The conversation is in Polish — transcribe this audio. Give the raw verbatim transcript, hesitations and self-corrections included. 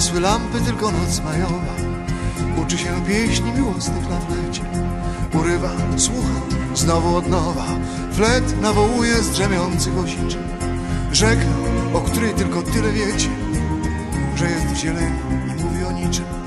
Zgasły lampy, tylko noc majowa uczy się pieśni miłosnych na flecie. Urywa, słucha, znowu od nowa. Flet nawołuje z drzemiących osiczy rzekę, o której tylko tyle wiecie, że jest w zieleni i mówi o niczym.